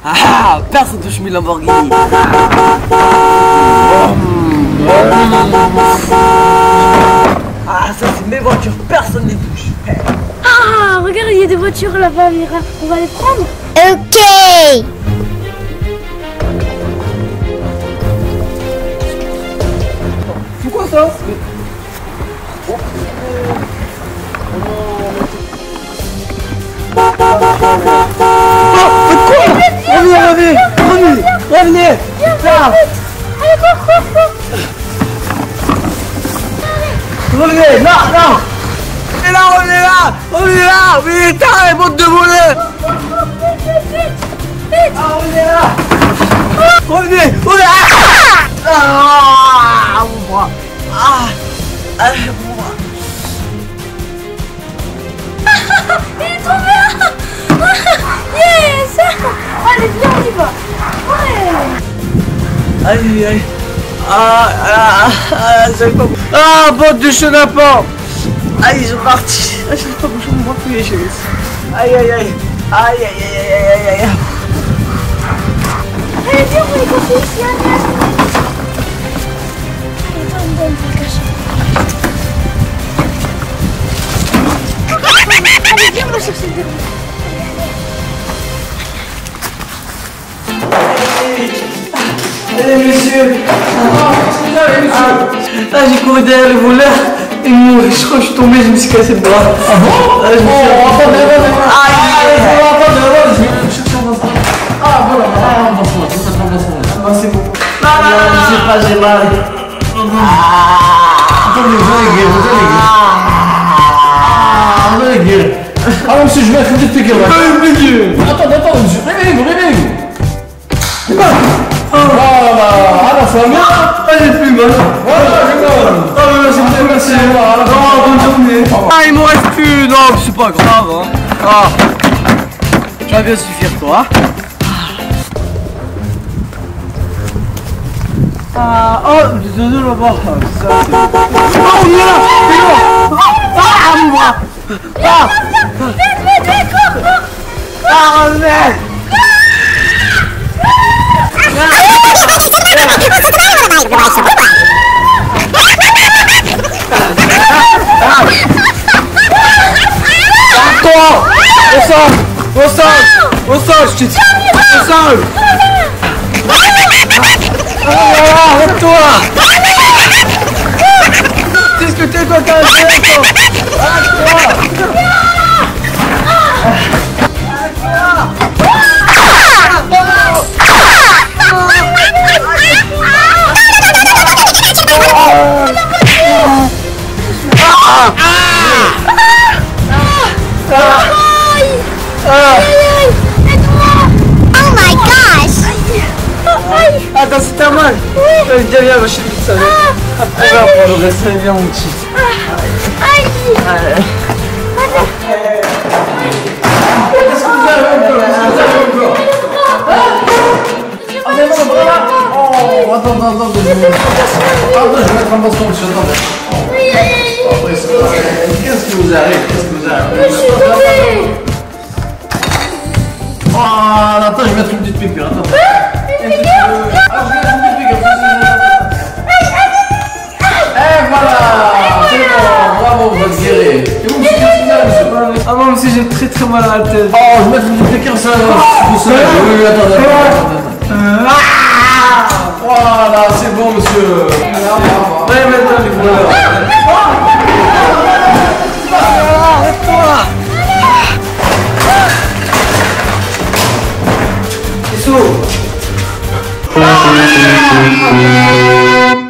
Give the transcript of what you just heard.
Ah, personne touche mes Lamborghini. Ah, ça c'est mes voitures, personne ne les touche. Ah, regarde, il y a des voitures là-bas, Amira. On va les prendre. Ok. Pourquoi ça? Revenez! Là! Revenez! Là! Et là, revenez là! Mais t'as bande de voleurs! Revenez là! Revenez! Mon bras! Mon bras! Il est trop bien. Yes. Allez, viens, on y va. Ouais. Aïe. J'arrive pas. Bande de chenapans. Aïe, ils sont partis. J'arrive pas à bouger mon bras plus les chéris. Aïe. Allez, viens, on va les cacher ici. Allez, on va le cacher. Allez, viens, on va chercher le début. Allez, monsieur. J'ai couru derrière le voleur. Et moi, je crois que je suis tombé, je me suis cassé le bras. Ah bon? Attendez. C'est bon. C'est pas, j'ai mal. Attendez, vous allez guérir. Ah non, monsieur, je vais être dépiqué. Attends, monsieur. Réveillez-vous. Voilà, ça va bien. J'ai plus mal. Voilà, Merci. Bonne journée. Il m'en reste plus. Non, c'est pas grave. Ça va bien suffire, toi. Désolé là-bas. On est là. Mon bras. Revenez. Au sol, je te dis. Au sol. Arrête-toi. Qu'est-ce que t'es, toi, t'as un chien, toi? Attends, c'est ta mal. Viens, ma chérie, ça va. Après, on va prendre le reste. Viens, mon petit. Qu'est-ce que vous avez encore? Attends, je vais mettre un boston, monsieur, attendez. Qu'est-ce qui vous arrive? Attends, je vais mettre une petite piqûre, attends. Je vais mettre une petite piqûre. Et voilà. C'est bon, bravo, vous êtes guéri. Et vous, monsieur, qu'est-ce que vous avez, monsieur? Ah bon, monsieur, j'ai très mal à la tête. Je vais mettre une petite piqûre, ça. Oui, attendez. Voilà, c'est bon, monsieur. Ouais, maintenant, les voleurs. Arrête-toi. Isso.